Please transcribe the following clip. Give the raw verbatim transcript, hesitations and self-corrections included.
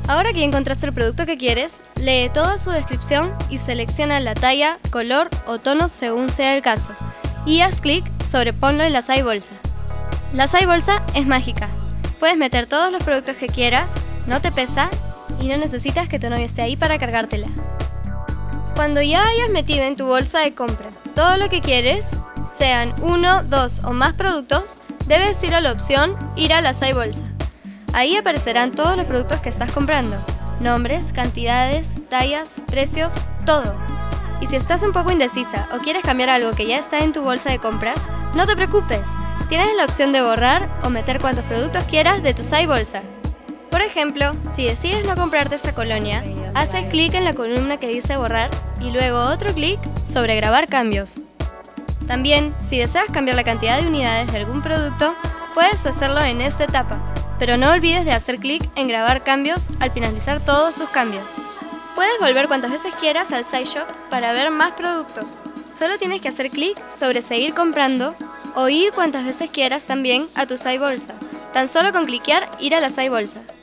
Ahora que encontraste el producto que quieres, lee toda su descripción y selecciona la talla, color o tono según sea el caso. Y haz clic sobre ponlo en la SciBolsa. La SciBolsa es mágica. Puedes meter todos los productos que quieras, no te pesa y no necesitas que tu novio esté ahí para cargártela. Cuando ya hayas metido en tu bolsa de compra todo lo que quieres, sean uno, dos o más productos, debes ir a la opción Ir a la SciBolsa. Ahí aparecerán todos los productos que estás comprando, nombres, cantidades, tallas, precios, todo. Y si estás un poco indecisa o quieres cambiar algo que ya está en tu bolsa de compras, no te preocupes, tienes la opción de borrar o meter cuantos productos quieras de tu SciBolsa. Por ejemplo, si decides no comprarte esta colonia, haces clic en la columna que dice borrar y luego otro clic sobre grabar cambios. También, si deseas cambiar la cantidad de unidades de algún producto, puedes hacerlo en esta etapa, pero no olvides de hacer clic en grabar cambios al finalizar todos tus cambios. Puedes volver cuantas veces quieras al SciShop para ver más productos. Solo tienes que hacer clic sobre seguir comprando o ir cuantas veces quieras también a tu SciBolsa. Tan solo con cliquear Ir a la SciBolsa.